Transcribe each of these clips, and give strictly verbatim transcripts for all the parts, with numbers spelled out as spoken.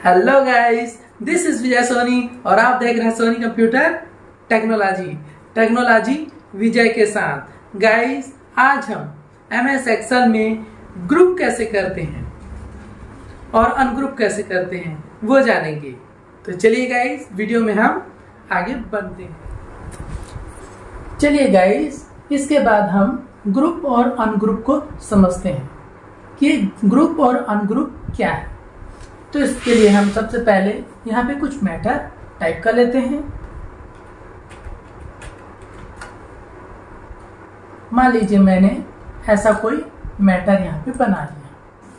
Hello guys, this is Vijay Soni और आप देख रहे हैं Soni computer technology technology Vijay के साथ। गाइस, आज हम एम एस एक्सेल में ग्रुप कैसे करते हैं और अनग्रुप कैसे करते हैं वो जानेंगे। तो चलिए गाइस, वीडियो में हम आगे बढ़ते हैं। चलिए गाइस, इसके बाद हम ग्रुप और अनग्रुप को समझते हैं कि ग्रुप और अनग्रुप क्या है। तो इसके लिए हम सबसे पहले यहाँ पे कुछ मैटर टाइप कर लेते हैं। मान लीजिए मैंने ऐसा कोई मैटर यहाँ पे बना लिया।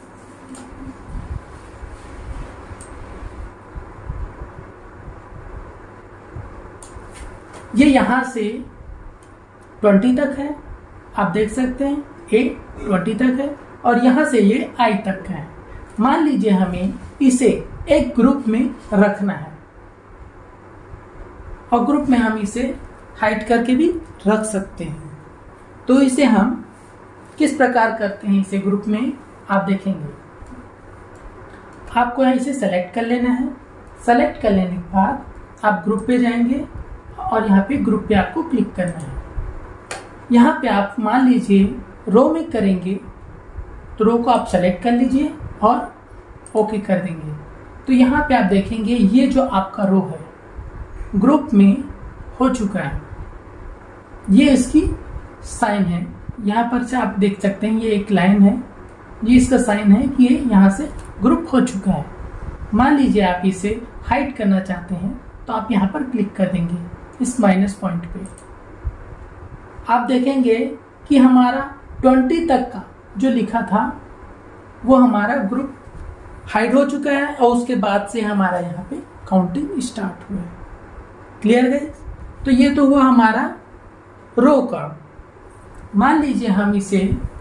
ये यहाँ से ट्वेंटी तक है, आप देख सकते हैं ए ट्वेंटी तक है और यहाँ से ये आई तक है। मान लीजिए हमें इसे एक ग्रुप में रखना है और ग्रुप में हम इसे हाइड करके भी रख सकते हैं। तो इसे हम किस प्रकार करते हैं इसे ग्रुप में, आप देखेंगे। आपको यहाँ इसे सेलेक्ट कर लेना है। सेलेक्ट कर लेने के बाद आप ग्रुप पे जाएंगे और यहाँ पे ग्रुप पे आपको क्लिक करना है। यहाँ पे आप मान लीजिए रो में करेंगे तो रो को आप सेलेक्ट कर लीजिए और ओके कर देंगे। तो यहाँ पे आप देखेंगे ये जो आपका रो है ग्रुप में हो चुका है। ये इसकी साइन है, यहाँ पर से आप देख सकते हैं ये एक लाइन है, ये इसका साइन है कि ये यहाँ से ग्रुप हो चुका है। मान लीजिए आप इसे हाइड करना चाहते हैं तो आप यहाँ पर क्लिक कर देंगे इस माइनस पॉइंट पे। आप देखेंगे कि हमारा ट्वेंटी तक का जो लिखा था वो हमारा ग्रुप हाइड हो चुका है और उसके बाद से हमारा यहाँ पे काउंटिंग स्टार्ट हुआ है। Clear guys? तो ये तो हुआ हमारा रो का। मान लीजिए हम इसे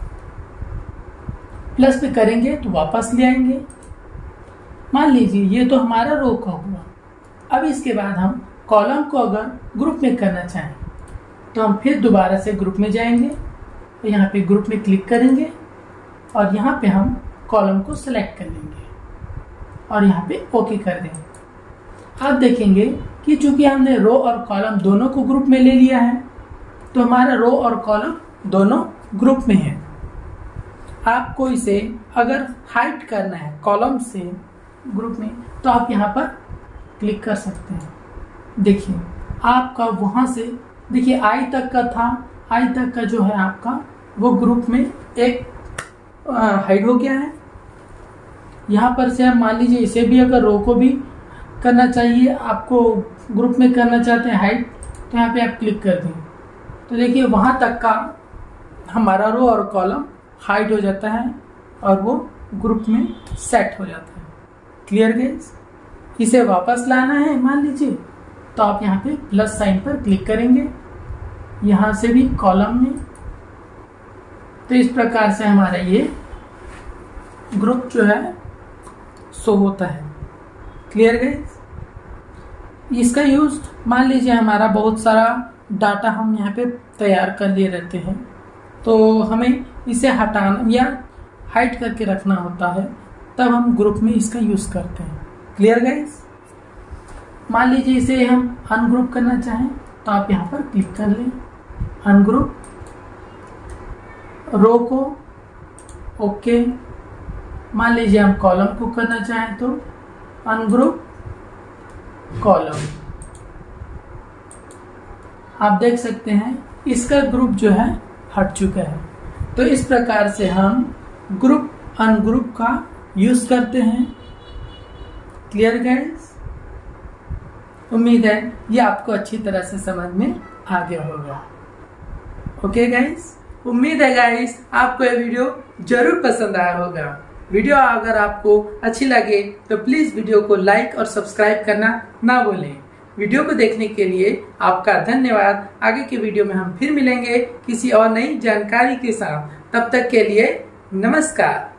प्लस पे करेंगे तो वापस ले आएंगे। मान लीजिए ये तो हमारा रो का हुआ। अब इसके बाद हम कॉलम को अगर ग्रुप में करना चाहें तो हम फिर दोबारा से ग्रुप में जाएंगे तो यहाँ पे ग्रुप में क्लिक करेंगे और यहाँ पे हम कॉलम को सिलेक्ट कर लेंगे और यहाँ पे ओके कर देंगे। आप देखेंगे कि चूंकि हमने रो और कॉलम दोनों को ग्रुप में ले लिया है तो हमारा रो और कॉलम दोनों ग्रुप में है। आपको इसे अगर हाइड करना है कॉलम से ग्रुप में तो आप यहाँ पर क्लिक कर सकते हैं। देखिए आपका वहां से देखिए आई तक का था, आई तक का जो है आपका वो ग्रुप में एक हाइड हो गया है। यहाँ पर से हम मान लीजिए इसे भी अगर रो को भी करना चाहिए, आपको ग्रुप में करना चाहते हैं हाइड, तो यहाँ पे आप क्लिक कर दें तो देखिए वहाँ तक का हमारा रो और कॉलम हाइड हो जाता है और वो ग्रुप में सेट हो जाता है। Clear guys? इसे वापस लाना है मान लीजिए तो आप यहाँ पे प्लस साइन पर क्लिक करेंगे, यहाँ से भी कॉलम में। तो इस प्रकार से हमारा ये ग्रुप जो है शो होता है। Clear guys? इसका यूज मान लीजिए हमारा बहुत सारा डाटा हम यहाँ पे तैयार कर लिए रहते हैं तो हमें इसे हटाना या हाइड करके रखना होता है, तब हम ग्रुप में इसका यूज करते हैं। Clear guys? मान लीजिए इसे हम अनग्रुप करना चाहें तो आप यहाँ पर क्लिक कर लें, अनग्रुप, रो को ओके। मान लीजिए हम कॉलम को करना चाहें तो अनग्रुप कॉलम। आप देख सकते हैं इसका ग्रुप जो है हट चुका है। तो इस प्रकार से हम ग्रुप अनग्रुप का यूज करते हैं। Clear guys? उम्मीद है ये आपको अच्छी तरह से समझ में आ गया होगा। ओके गाइस, उम्मीद है गाइस आपको ये वीडियो जरूर पसंद आया होगा। वीडियो अगर आपको अच्छी लगे तो प्लीज वीडियो को लाइक और सब्सक्राइब करना ना भूलें। वीडियो को देखने के लिए आपका धन्यवाद। आगे के वीडियो में हम फिर मिलेंगे किसी और नई जानकारी के साथ। तब तक के लिए नमस्कार।